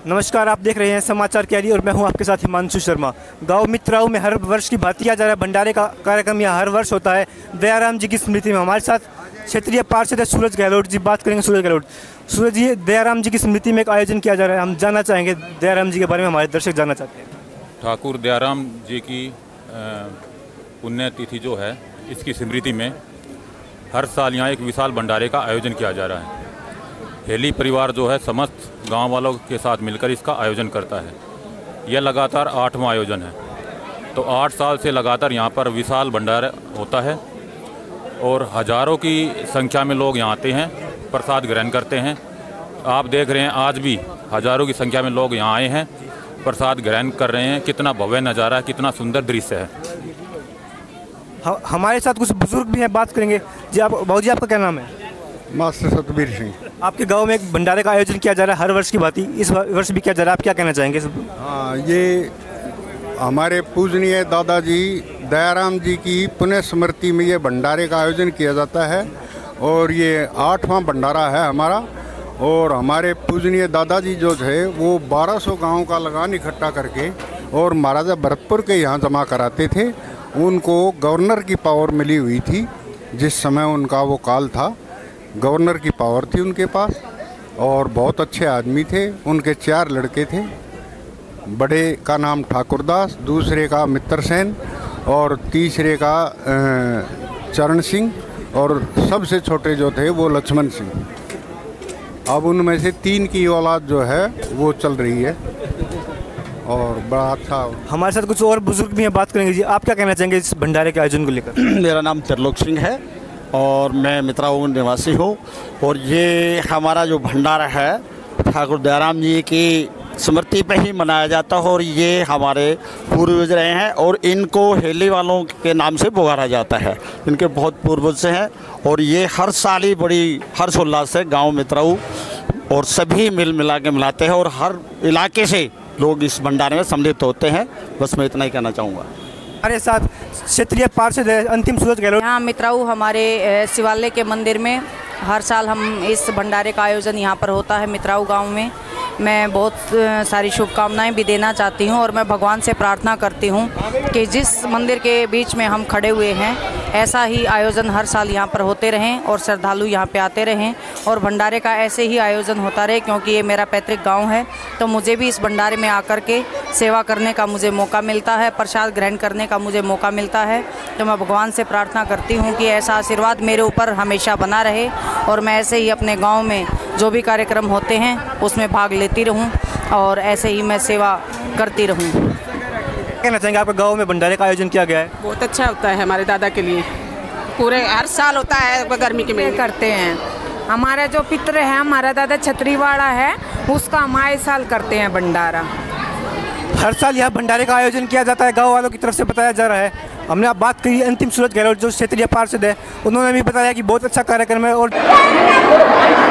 नमस्कार, आप देख रहे हैं समाचार कैरी और मैं हूं आपके साथ हिमांशु शर्मा। गांव मित्राऊ में हर वर्ष की भांति किया जा रहा है भंडारे का कार्यक्रम यहाँ हर वर्ष होता है दयाराम जी की स्मृति में। हमारे साथ क्षेत्रीय पार्षद सूरज गहलोत जी, बात करेंगे सूरज गहलोत। सूरज जी, दयाराम जी की स्मृति में एक आयोजन किया जा रहा है, हम जानना चाहेंगे दयाराम जी के बारे में, हमारे दर्शक जानना चाहते हैं। ठाकुर दयाराम जी की पुण्यतिथि जो है, इसकी स्मृति में हर साल यहाँ एक विशाल भंडारे का आयोजन किया जा रहा है। हेली परिवार जो है समस्त गांव वालों के साथ मिलकर इसका आयोजन करता है। यह लगातार 8वां आयोजन है। तो 8 साल से लगातार यहाँ पर विशाल भंडारा होता है और हजारों की संख्या में लोग यहाँ आते हैं, प्रसाद ग्रहण करते हैं। आप देख रहे हैं आज भी हजारों की संख्या में लोग यहाँ आए हैं, प्रसाद ग्रहण कर रहे हैं। कितना भव्य नज़ारा है, कितना सुंदर दृश्य है। हमारे साथ कुछ बुजुर्ग भी हैं, बात करेंगे। जी, आप बाबूजी, आपका क्या नाम है? मास्टर सतबीर सिंह। आपके गांव में एक भंडारे का आयोजन किया जा रहा है हर वर्ष की भांति, इस वर्ष भी किया जा रहा है, आप क्या कहना चाहेंगे? हाँ, ये हमारे पूजनीय दादाजी दयाराम जी की पुण्य स्मृति में ये भंडारे का आयोजन किया जाता है और ये 8वां भंडारा है हमारा। और हमारे पूजनीय दादाजी जो थे वो 1200 गाँव का लगान इकट्ठा करके और महाराजा भरतपुर के यहाँ जमा कराते थे। उनको गवर्नर की पावर मिली हुई थी, जिस समय उनका वो काल था, गवर्नर की पावर थी उनके पास। और बहुत अच्छे आदमी थे। उनके 4 लड़के थे। बड़े का नाम ठाकुरदास, दूसरे का मित्र सेन और तीसरे का चरण सिंह और सबसे छोटे जो थे वो लक्ष्मण सिंह। अब उनमें से 3 की औलाद जो है वो चल रही है और बड़ा अच्छा। हमारे साथ कुछ और बुजुर्ग भी हैं, बात करेंगे। जी, आप क्या कहना चाहेंगे इस भंडारे के आयोजन को लेकर? मेरा नाम त्रिलोक सिंह है और मैं मित्राऊ निवासी हूँ। और ये हमारा जो भंडारा है ठाकुर दयाराम जी की स्मृति पे ही मनाया जाता है और ये हमारे पूर्वज रहे हैं और इनको हेली वालों के नाम से पुकारा जाता है। इनके बहुत पूर्वज से हैं और ये हर साल ही बड़ी हर्षोल्लास से गाँव मित्राऊ और सभी मिला के मिलाते हैं और हर इलाके से लोग इस भंडारे में सम्मिलित होते हैं। बस मैं इतना ही कहना चाहूँगा। हमारे साथ क्षेत्रीय पार्षद अंतिम सूरज गहलोत। यहाँ मित्राऊ हमारे शिवालय के मंदिर में हर साल हम इस भंडारे का आयोजन यहाँ पर होता है मित्राऊ गांव में। मैं बहुत सारी शुभकामनाएं भी देना चाहती हूँ और मैं भगवान से प्रार्थना करती हूँ कि जिस मंदिर के बीच में हम खड़े हुए हैं ऐसा ही आयोजन हर साल यहाँ पर होते रहें और श्रद्धालु यहाँ पे आते रहें और भंडारे का ऐसे ही आयोजन होता रहे, क्योंकि ये मेरा पैतृक गांव है। तो मुझे भी इस भंडारे में आकर के सेवा करने का मुझे मौका मिलता है, प्रसाद ग्रहण करने का मुझे मौका मिलता है। तो मैं भगवान से प्रार्थना करती हूँ कि ऐसा आशीर्वाद मेरे ऊपर हमेशा बना रहे और मैं ऐसे ही अपने गाँव में जो भी कार्यक्रम होते हैं उसमें भाग लेती रहूं और ऐसे ही मैं सेवा करती रहूं। कहना चाहेंगे आपके गांव में भंडारे का आयोजन किया गया है? बहुत अच्छा होता है हमारे दादा के लिए, पूरे हर साल होता है गर्मी के महीने करते हैं। हमारा जो पितर है, हमारा दादा छतरीवाड़ा है, उसका हम आए साल करते हैं भंडारा। हर साल यह भंडारे का आयोजन किया जाता है, गाँव वालों की तरफ से बताया जा रहा है। हमने आप बात करी अंतिम सूरज गहलोत जो क्षेत्रीय पार्षद है, उन्होंने भी बताया कि बहुत अच्छा कार्यक्रम है और